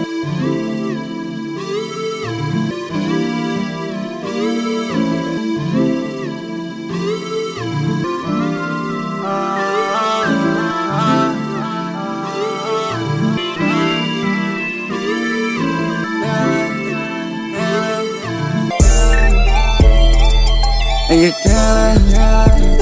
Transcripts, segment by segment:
And you're dealing,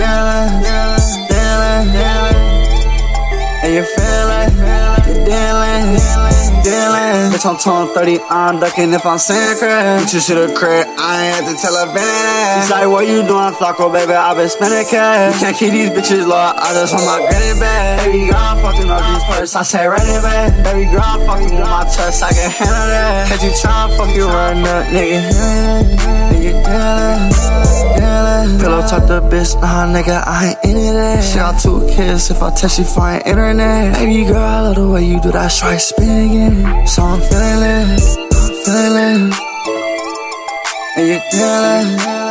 and you feel like you're dealing. Bitch, I'm torn 30, I'm ducking if I'm saying crap. Bitch, you should've cracked, I ain't had to tell her bad. She's like, what you doing, Flocko, baby? I been spending cash. You can't keep these bitches, Lord, I just want my granny back. Baby girl, I'm fucking up these purse, I say run it back. Baby girl, I'm fucking with my chest, I can handle that. Catch you tryna fuck you run up, nigga. And you pillow talk the bitch, nah nigga, I ain't into that. She got 2 kids, if I test you find internet. Baby girl, I love the way you do that, try spin again. So I'm feeling it. And you're dealing.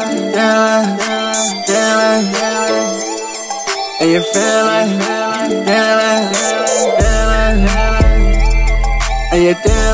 And you feeling, and you're dealing.